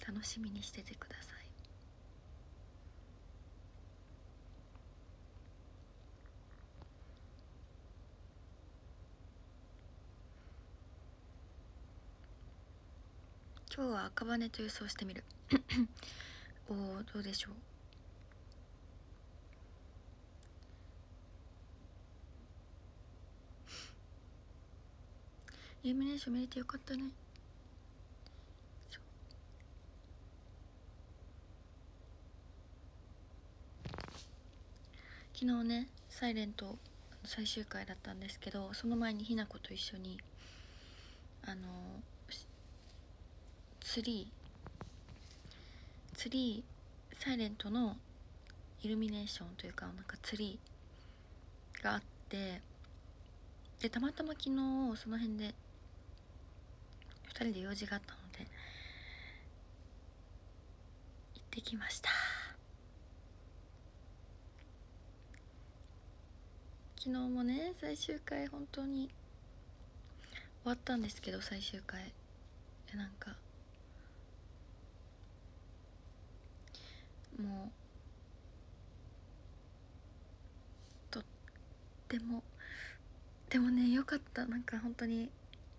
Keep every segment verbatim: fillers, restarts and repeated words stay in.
楽しみにしててください。今日は赤羽と予想してみるおお、どうでしょう。イルミネーション見れてよかったね。昨日ねサイレント最終回だったんですけど、その前にひな子と一緒にあのツリーツリーサイレントのイルミネーションというかなんかツリーがあって、でたまたま昨日その辺でふたりで用事があったので行ってきました。昨日もね最終回本当に終わったんですけど、最終回なんかもうとってもでもねよかった。なんか本当に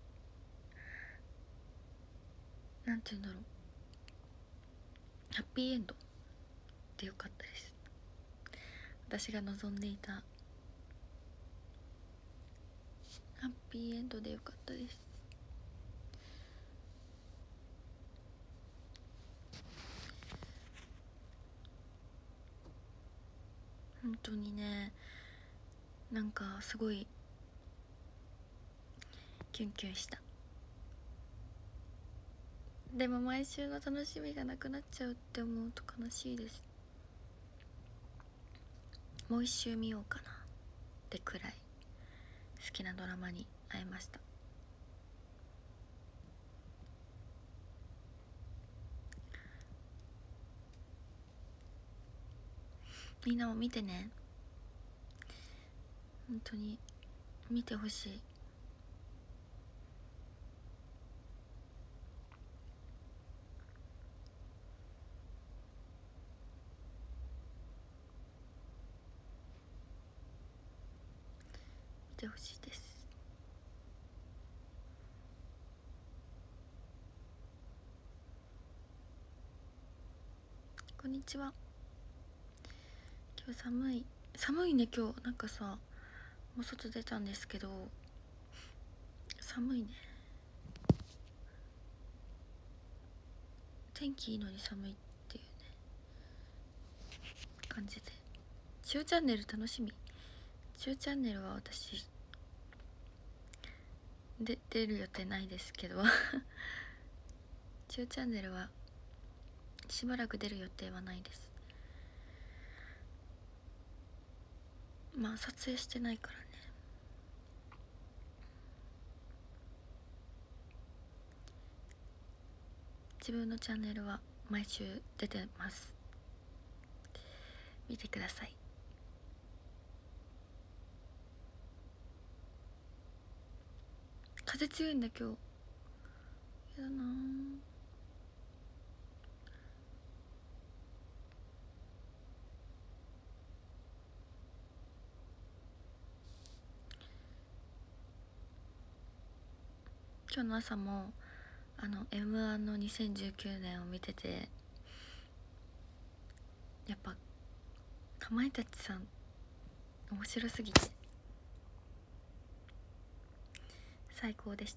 なんて言うんだろう、ハッピーエンドでよかったです。私が望んでいたハッピーエンドでよかったです。本当にねなんかすごいキュンキュンした。でも毎週の楽しみがなくなっちゃうって思うと悲しいです。もう一周見ようかなってくらい好きなドラマに会えました。みんなも見てね、本当に見てほしい。見てほしいです。こんにちは。今日寒い寒いね今日。なんかさもう外出たんですけど寒いね。天気いいのに寒いっていうね感じで、しおチャンネル楽しみ。しおチャンネルは私で出る予定ないですけどしおチャンネルはしばらく出る予定はないです。まあ撮影してないからね。自分のチャンネルは毎週出てます。見てください。風強いんだ今日。やだな。今日の朝もあの エムワン のにせんじゅうきゅうねんを見てて、やっぱかまいたちさん面白すぎて最高でした。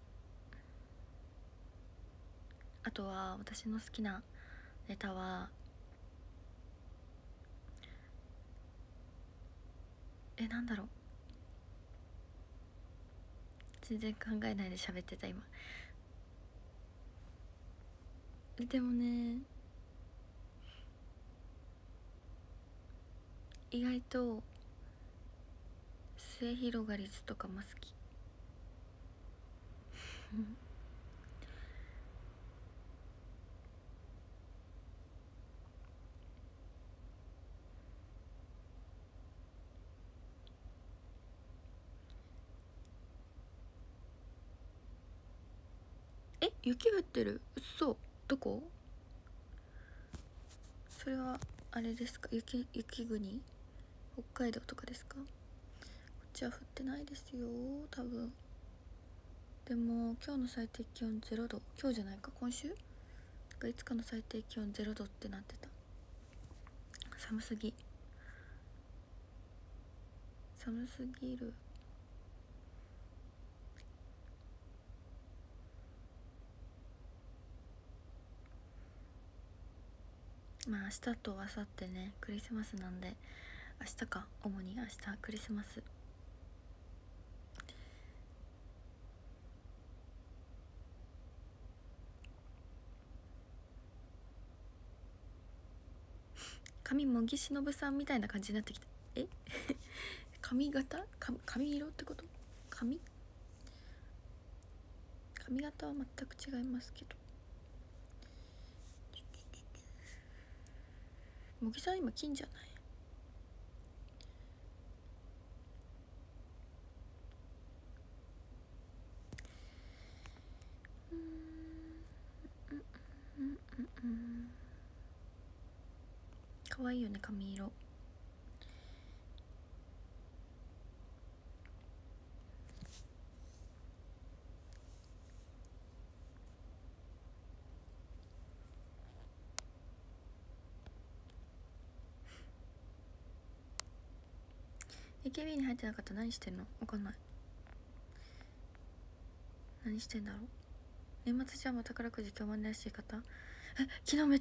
あとは私の好きなネタはえなんだろう、全然考えないで喋ってた今。でもね意外と末広がりずとかも好きえ雪降ってる？嘘。どこ？ それはあれですか、雪雪国北海道とかですか？こっちは降ってないですよ多分。でも今日の最低気温ゼロど、今日じゃないか今週かいつかの最低気温ゼロどってなってた。寒すぎ寒すぎる。まあ明日と明後日ねクリスマスなんで、明日か主に明日クリスマス。髪もぎしのぶさんみたいな感じになってきた。え髪型か髪色ってこと？髪髪型は全く違いますけど。もぎさん今金じゃない？うんうんうんうんうんかわいいよね髪色。エーケービー に入ってなかったら何してんの？わかんない。何してんだろう。年末ジャンボ宝くじ今日までらしい方、え昨日めっ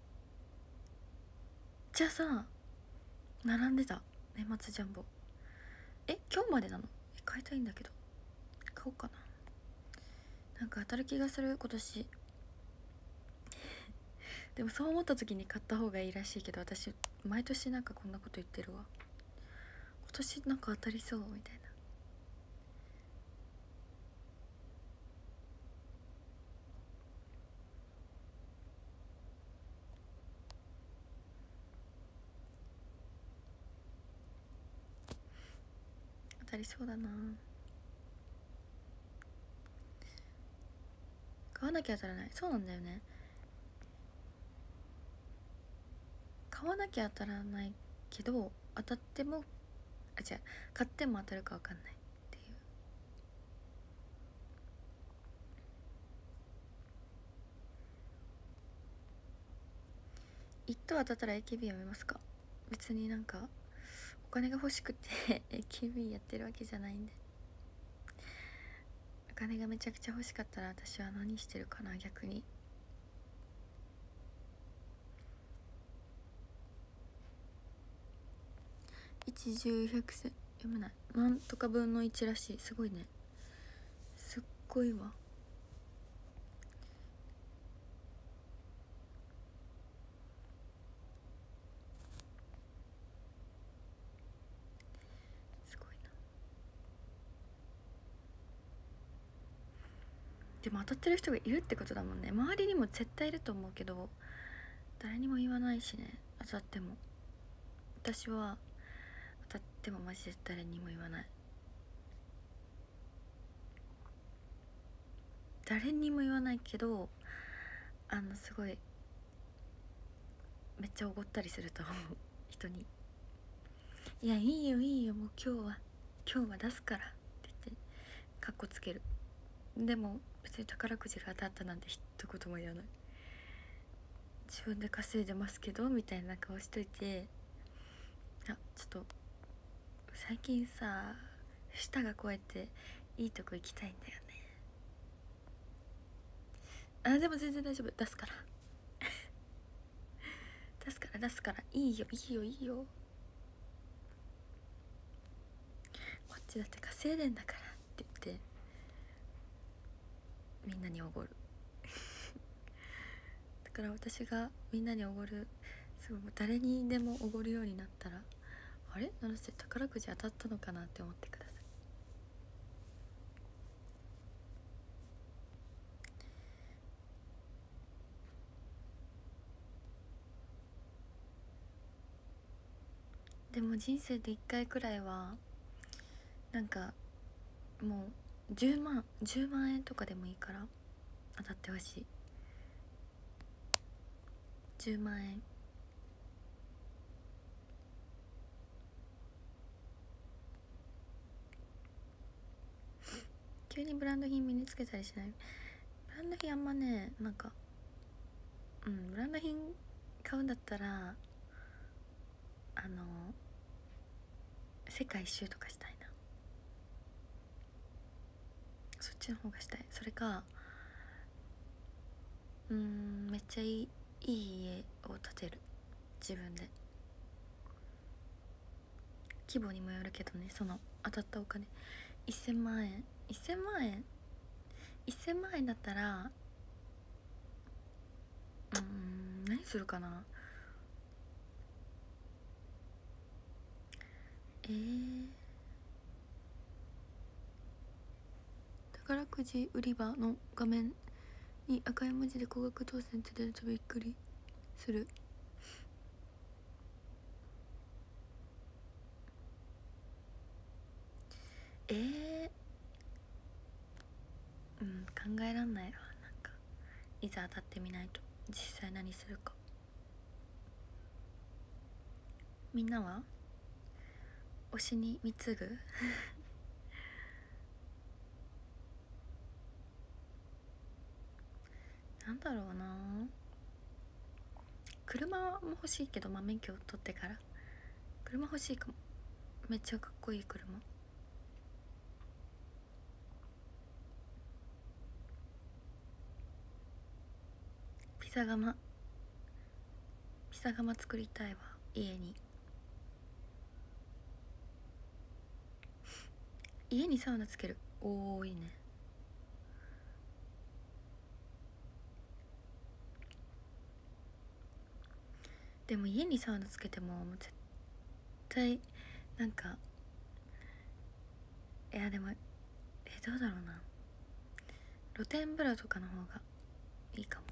ちゃさ並んでた。年末ジャンボえ今日までなの？え買いたいんだけど買おうかな。なんか当たる気がする今年でもそう思った時に買った方がいいらしいけど、私毎年なんかこんなこと言ってるわ。今年なんか当たりそうみたいな。当たりそうだな。買わなきゃ当たらない。そうなんだよね。買わなきゃ当たらないけど当たってもあ違う買っても当たるか分かんないっていう。一等当たったら エーケービー やめますか？別になんかお金が欲しくてエーケービー やってるわけじゃないんで。お金がめちゃくちゃ欲しかったら私は何してるかな逆に。一十百千読めない。なんとか分のいちらしい。すごいね。すっごいわ。すごいな。でも当たってる人がいるってことだもんね。周りにも絶対いると思うけど誰にも言わないしね。当たっても私は当たってもマジで誰にも言わない。誰にも言わないけどあのすごいめっちゃおごったりすると思う人に。いやいいよいいよもう今日は今日は出すからって言ってカッコつける。でも別に宝くじが当たったなんて一言も言わない。自分で稼いでますけどみたいな顔しといて、あちょっと最近さ舌がこうやっていいとこ行きたいんだよね。あでも全然大丈夫出すから出すから出すからいいよいいよいいよ。こっちだって稼いでんだからって言ってみんなにおごるだから私がみんなにおごるすごい誰にでもおごるようになったらあれ七瀬宝くじ当たったのかなって思ってください。でも人生でいっかいくらいはなんかもうじゅうまんじゅうまんえんとかでもいいから当たってほしい。じゅうまんえん急にブランド品身につけたりしない。ブランド品あんまね、なんかうんブランド品買うんだったらあの世界一周とかしたいな。そっちの方がしたい。それかうーんめっちゃいいいい家を建てる、自分で。規模にもよるけどね、その当たったお金せんまんえんせんまんえんせんまん円だったらうーん何するかな。えー、宝くじ売り場の画面に赤い文字で高額当選って出るとびっくりする。えー、うん考えらんないわ。なんかいざ当たってみないと実際何するか。みんなは推しに貢ぐなんだろうな。車も欲しいけど、まあ、免許を取ってから車欲しいかも。めっちゃかっこいい車。ピザ窯ピザ窯作りたいわ、家に。家にサウナつける。おーいいね。でも家にサウナつけてももう絶対なんか、いやでもえどうだろうな。露天風呂とかの方がいいかも。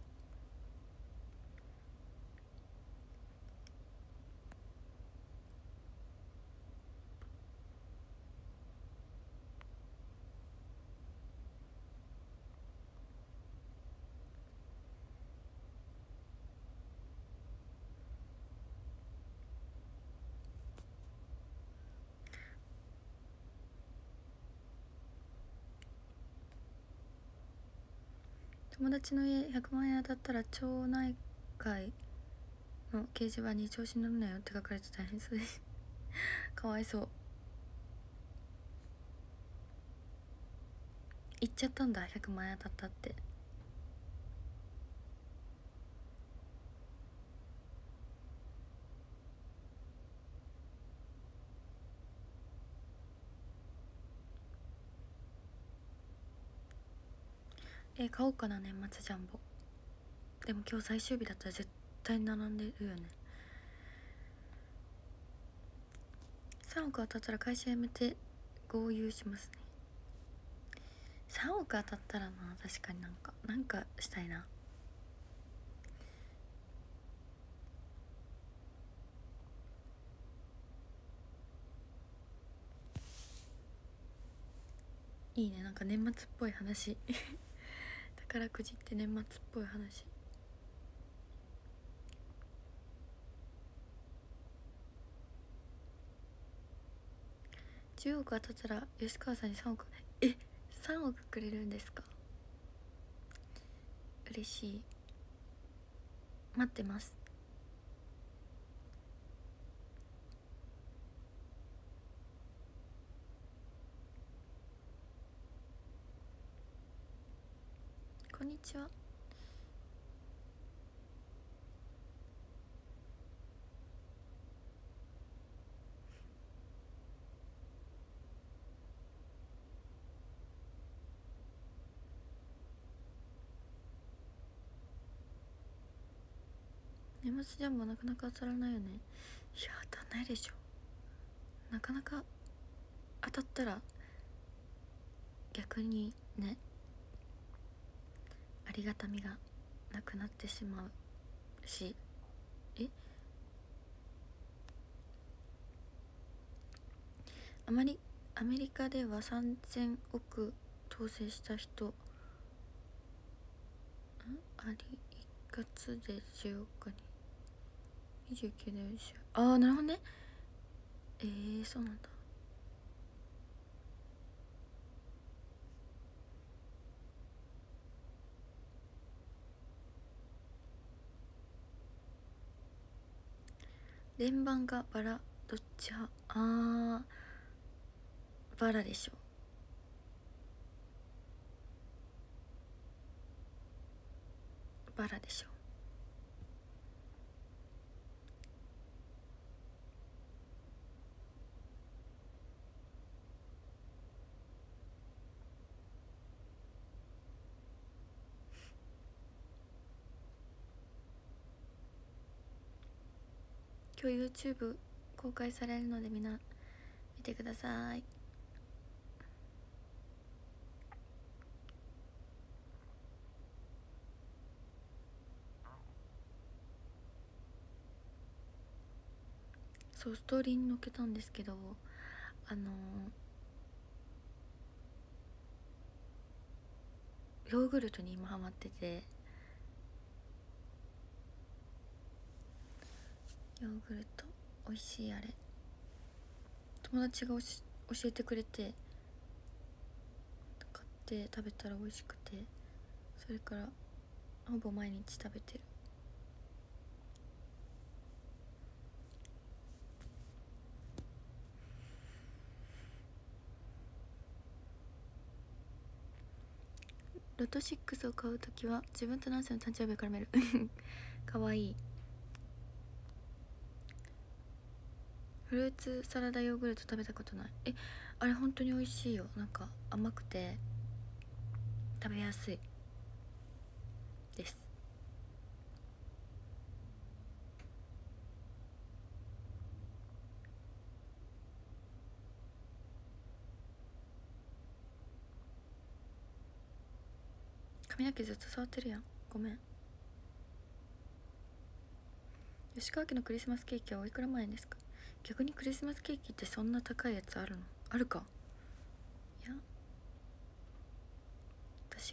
友達の家ひゃくまんえん当たったら町内会の掲示板に調子乗るなよって書かれて大変そうですかわいそう。言っちゃったんだ、ひゃくまんえん当たったって。え買おうかな、年末ジャンボ。でも今日最終日だったら絶対並んでるよね。さんおく当たったら会社辞めて豪遊しますね。さんおく当たったらな、確かになんかなんかしたいな。いいね、なんか年末っぽい話宝くじって年末っぽい話。じゅうおく当たったら吉川さんにさんおく、えさんおくくれるんですか。嬉しい。待ってます。こんにちは。年末ジャンボなかなか当たらないよね。いや当たんないでしょ。なかなか当たったら逆にね、ありがたみがなくなってしまうし。えあまりアメリカではさんぜんおく当選した人んあり一括でじゅうおくににじゅうきゅうねんしゅああなるほどね。えー、そうなんだ。 連番がバラどっち派？あーバラでしょ。バラでしょ。今日 YouTube 公開されるのでみんな見てください。そうストーリーに載っけたんですけど、あのヨーグルトに今ハマってて、ヨーグルト美味しい。あれ友達がおし教えてくれて買って食べたら美味しくて、それからほぼ毎日食べてる。ロトろくを買うときは自分とナンセの誕生日を絡めるかわいい。フルーツサラダヨーグルト食べたことない。え、あれ本当に美味しいよ。なんか甘くて食べやすいです。髪の毛ずっと触ってるやん、ごめん。吉川家のクリスマスケーキはおいくら万円ですか？逆にクリスマスケーキってそんな高いやつあるの？あるか？いや、私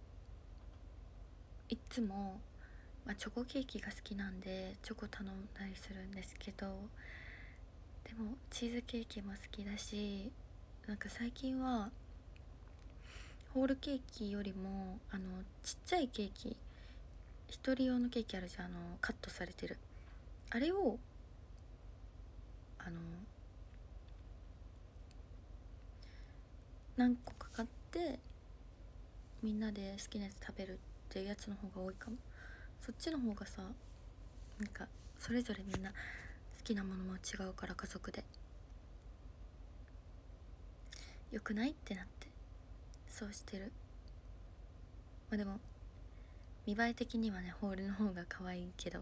はいっつも、まあ、チョコケーキが好きなんでチョコ頼んだりするんですけど、でもチーズケーキも好きだし、なんか最近はホールケーキよりもあのちっちゃいケーキ、一人用のケーキあるじゃん、あのカットされてるあれをあの何個か買ってみんなで好きなやつ食べるっていうやつの方が多いかも。そっちの方がさ、なんかそれぞれみんな好きなものも違うから、家族でよくないってなってそうしてる。まあでも見栄え的にはねホールの方が可愛いけど、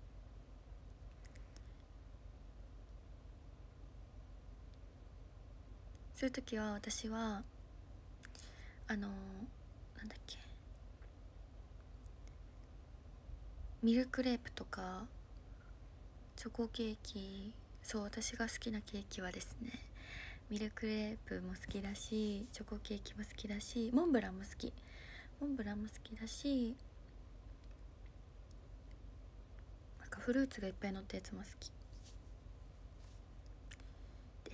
そういう時は私はあのなんだっけ、ミルクレープとかチョコケーキ、そう私が好きなケーキはですね、ミルクレープも好きだしチョコケーキも好きだし、モンブランも好き、モンブランも好きだし、なんかフルーツがいっぱい乗ったやつも好きです。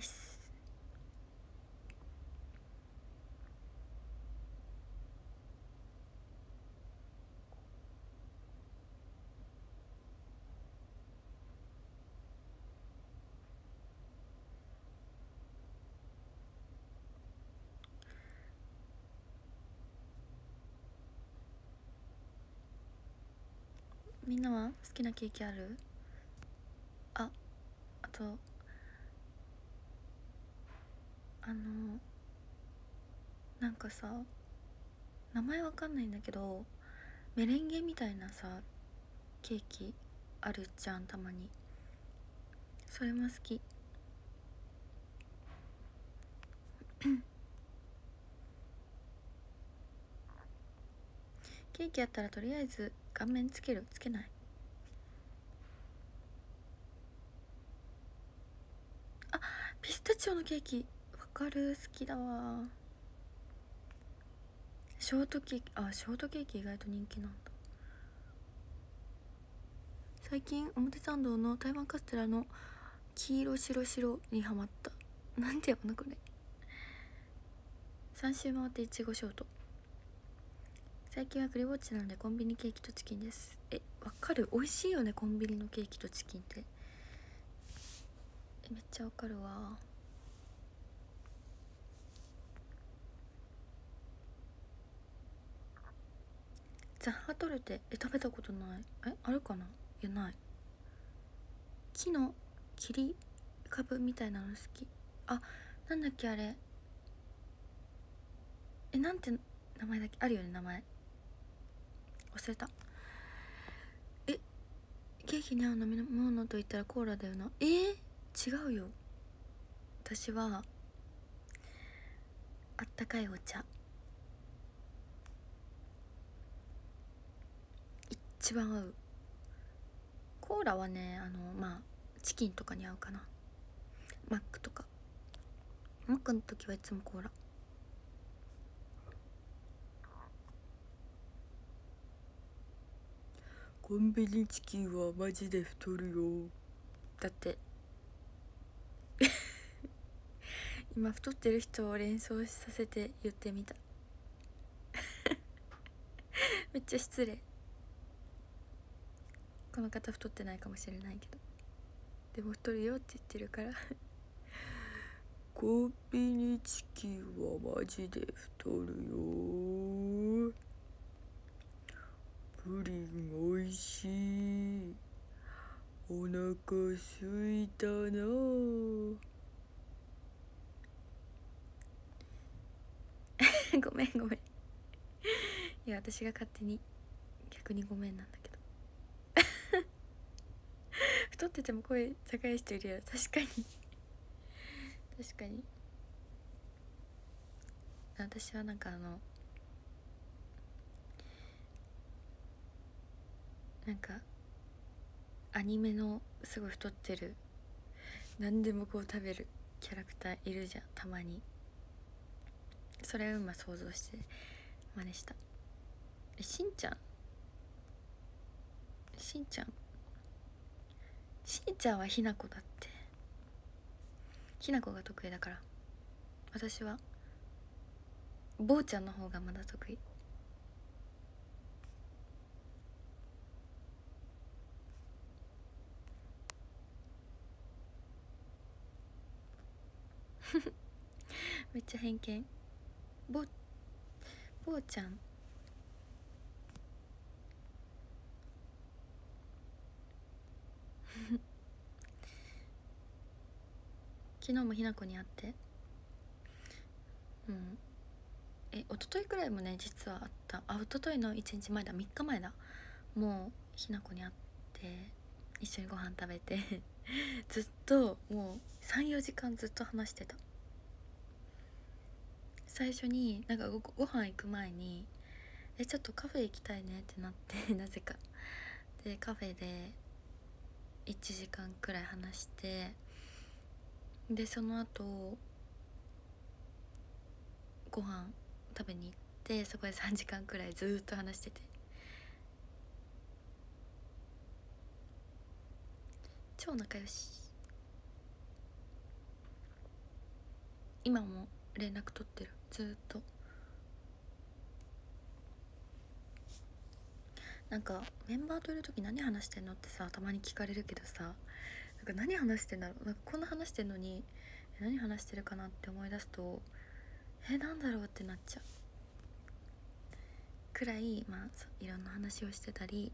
みんなは好きなケーキある？あ、あとあのなんかさ、名前わかんないんだけどメレンゲみたいなさケーキあるじゃん、たまに。それも好きケーキやったらとりあえず顔面つける？つけない？あ、ピスタチオのケーキわかる、好きだわ。ショートケーキ、あ、ショートケーキ意外と人気なんだ。最近表参道の台湾カステラの黄色白白にハマった。なんていうのこれ。さん周回っていちごショート。最近はクリぼっちなのでコンビニケーキとチキンです。え、わかる、美味しいよねコンビニのケーキとチキンって。 めっちゃわかるわ。ザッハトルテ、え食べたことない。えあるかな。いやない。木の切り株みたいなの好き。あ、なんだっけあれ、えなんて名前だっけ、あるよね名前、忘れた。えケーキに合う飲み物と言ったらコーラだよな。えー、違うよ。私はあったかいお茶一番合う。コーラはね、あのまあチキンとかに合うかな。マックとか。マックの時はいつもコーラ。コンビニチキンはマジで太るよ。だって今太ってる人を連想させて言ってみためっちゃ失礼。この方太ってないかもしれないけど、でも太るよって言ってるからコンビニチキンはマジで太るよ。プリンおいしい。お腹すいたな。ごめんごめん。いや私が勝手に逆にごめんなんだけど太ってても声高い人いるよ。確かに確かに。私はなんかあのなんかアニメのすごい太ってる、何でもこう食べるキャラクターいるじゃんたまに。それを今想像して真似した。えしんちゃんしんちゃんしんちゃんはひなこだって。ひなこが得意だから。私は坊ちゃんの方がまだ得意。めっちゃ偏見。ぼ坊ちゃん昨日もひなこに会って、うん、え一昨日くらいもね実はあった。あ一昨日のいちにちまえだ、みっかまえだ。もうひなこに会って一緒にご飯食べてずっともうさんよじかんずっと話してた。最初になんか ご, ご飯行く前に「えちょっとカフェ行きたいね」ってなってなぜかでカフェでいちじかんくらい話して、でその後ご飯食べに行って、そこでさんじかんくらいずっと話してて、超仲良し。今も連絡取ってるずっと。なんかメンバーといる時何話してんのってさたまに聞かれるけどさ、なんか何話してんだろう、なんかこんな話してんのに何話してるかなって思い出すとえなんだろうってなっちゃうくらい、まあいろんな話をしてたり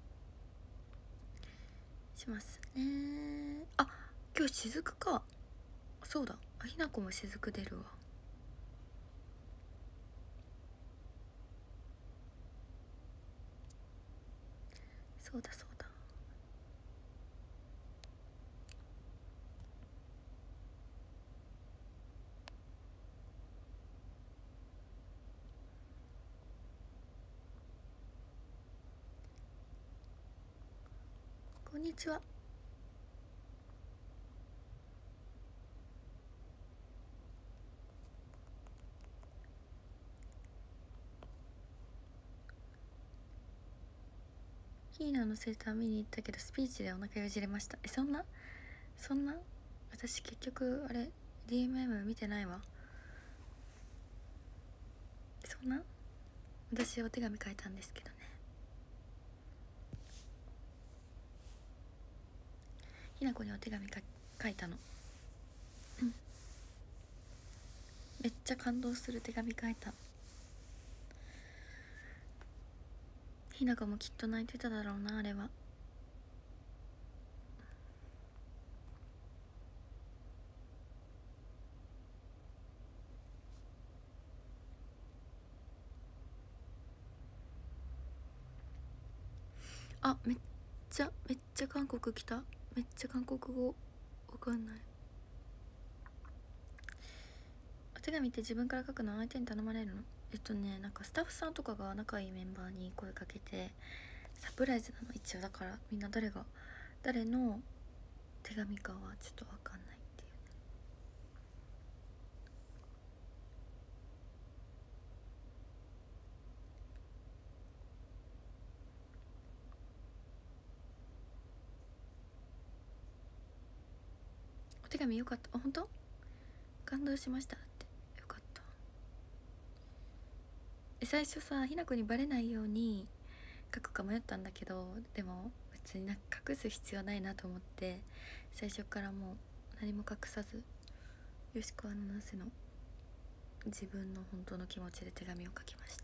しますね。あ今日雫か。そうだ、あひなこも雫出るわ。そうだそうだ。こんにちは。ヒーナのセーター見に行ったけどスピーチでお腹よじれました。えそんなそんな私結局あれ ディーエムエム 見てないわ。そんな私お手紙書いたんですけどね。ひなこにお手紙か書いたの。 めっちゃ感動する手紙書いた。ひなかもきっと泣いてただろうな、あれは。あ、めっちゃめっちゃ韓国来た。めっちゃ韓国語わかんない。お手紙って自分から書くの？相手に頼まれるの？えっとねなんかスタッフさんとかが仲いいメンバーに声かけて、サプライズなの一応。だからみんな誰が誰の手紙かはちょっとわかんないっていうね。お手紙よかった。あ、本当？感動しましたってよかった。え最初さひなこにバレないように書くか迷ったんだけど、でも別になんか隠す必要ないなと思って最初からもう何も隠さず、よしこは七瀬の自分の本当の気持ちで手紙を書きました。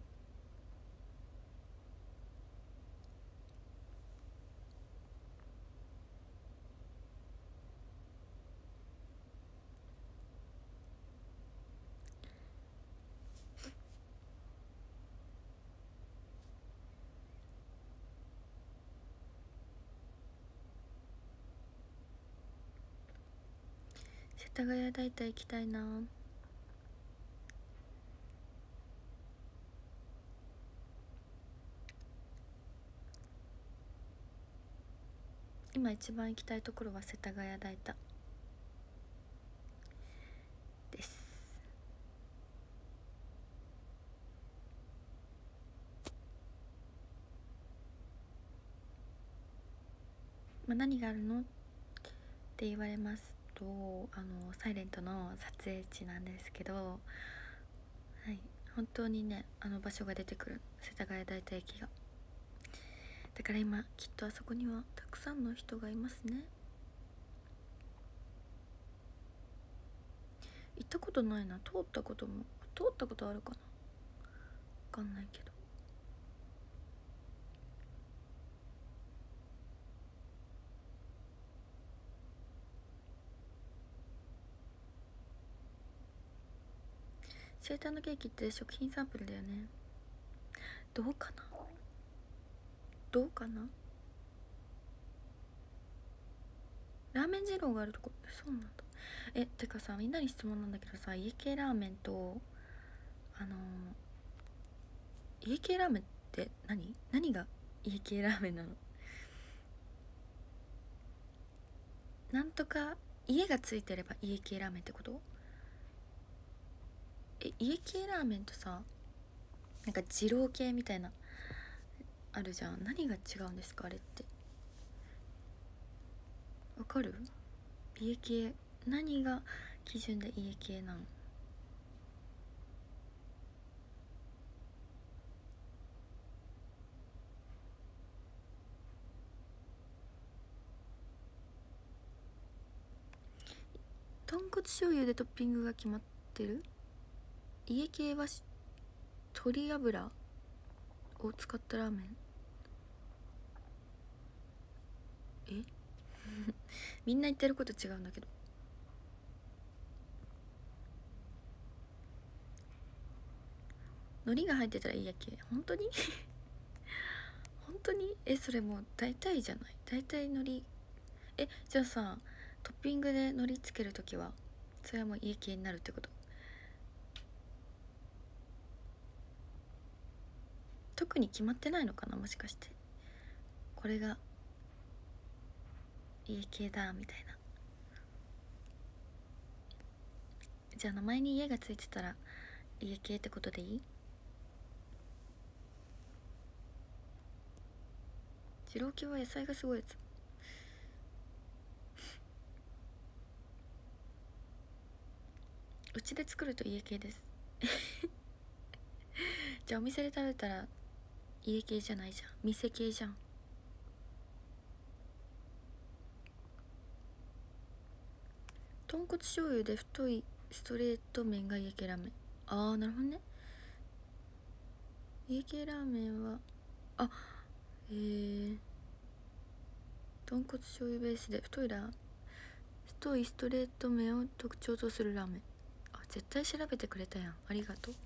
世田谷大体行きたいな。今一番行きたいところは世田谷大田です。まあ、何があるのって言われますと、あのサイレントの撮影地なんですけど、はい、本当にねあの場所が出てくる、世田谷大田駅が。だから今きっとあそこにはたくさんの人がいますね。行ったことないな。通ったことも通ったことあるかな、分かんないけど。生誕のケーキって食品サンプルだよね。どうかなどうかなラーメン二郎があるとこ。そうなんだ。えてかさ、みんなに質問なんだけどさ、家系ラーメンとあのー、家系ラーメンって何何が家系ラーメンなの？なんとか家がついてれば家系ラーメンってこと？え家系ラーメンとさ、なんか二郎系みたいなあるじゃん。何が違うんですかあれって。わかる？家系何が基準で家系なの？豚骨醤油でトッピングが決まってる。家系は鶏油を使ったラーメン。えみんな言ってること違うんだけど。海苔が入ってたらいいやけ。本当に本当にえそれもう大体じゃない？大体海苔。えじゃあさ、トッピングで海苔つけるときはそれはもう家系になるってこと？特に決まってないのかな、もしかして。これが家系だみたいな。じゃあ名前に家がついてたら家系ってことでいい？二郎系は野菜がすごいやつ。うちで作ると家系ですじゃあお店で食べたら家系じゃないじゃん、店系じゃん。豚骨醤油で太いストレート麺が家系ラーメン。ああなるほどね。家系ラーメンはあえー、豚骨醤油ベースで太いラ太いストレート麺を特徴とするラーメン。あ絶対調べてくれたやん、ありがとう。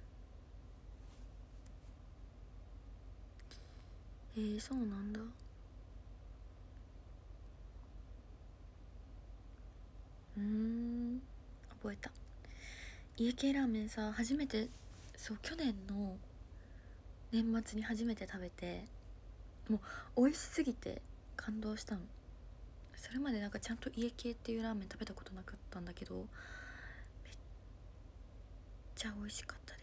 えー、そうなんだ。うーん覚えた。家系ラーメンさ初めて、そう去年の年末に初めて食べて、もう美味しすぎて感動したの。それまでなんかちゃんと家系っていうラーメン食べたことなかったんだけど、めっちゃ美味しかったです。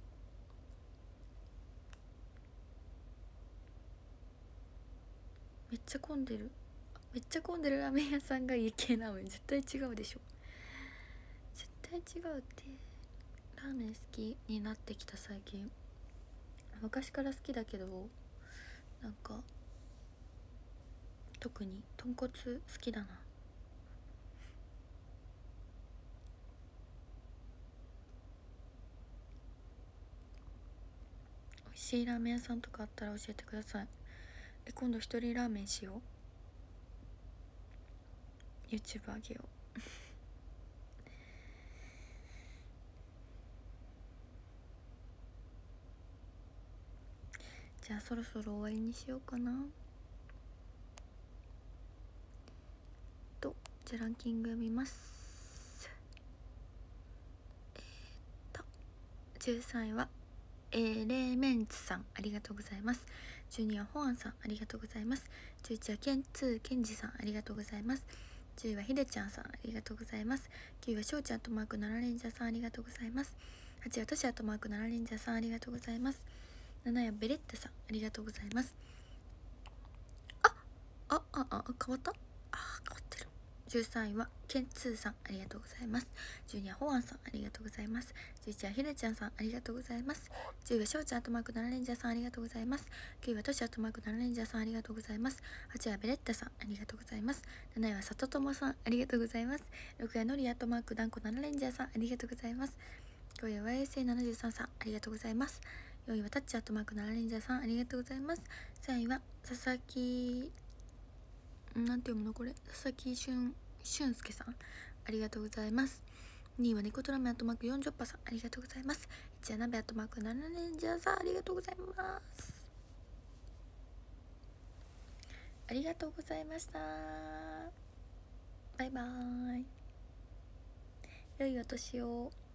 めっちゃ混んでるめっちゃ混んでるラーメン屋さんが家系ラーメン、絶対違うでしょ。絶対違うって。ラーメン好きになってきた最近。昔から好きだけどなんか特に豚骨好きだな。美味しいラーメン屋さんとかあったら教えてください。え今度一人ラーメンしよう。 YouTube あげよう。じゃあそろそろ終わりにしようかなと。じゃあランキング見ます。えー、っとじゅうさんいはエレメンツさん、ありがとうございます。じゅうにいはホアンさん、ありがとうございます。じゅういちいはケンツーケンジさん、ありがとうございます。じゅういはひでちゃんさん、ありがとうございます。きゅういはしょうちゃんとマークななレンジャーさん、ありがとうございます。はちいはとしあとマークななレンジャーさん、ありがとうございます。なないはベレッタさん、ありがとうございます。ああああ変わった。あ変わってる。じゅうさんいはケンツーさん、ありがとうございます。じゅうにいはホアンさん、ありがとうございます。じゅういちいはひでちゃんさん、ありがとうございます。じゅういはしょうちゃんとマークななレンジャーさん、ありがとうございます。きゅういはとしあとマークななレンジャーさん、ありがとうございます。はちいはベレッタさん、ありがとうございます。なないはさとともさん、ありがとうございます。ろくいはのりあとマークダンコななレンジャーさん、ありがとうございます。ごいは ワイエスエーななじゅうさん さん、ありがとうございます。よんいはタッチアットマークななレンジャーさん、ありがとうございます。さんいは佐々木なんて読むのこれ、佐々木俊俊介さん、ありがとうございます。にいは猫トラメアットマークよんじゅっパさん、ありがとうございます。いちいは鍋アットマークななレンジャーさん、ありがとうございます。ありがとうございました。バイバーイ。良いお年を。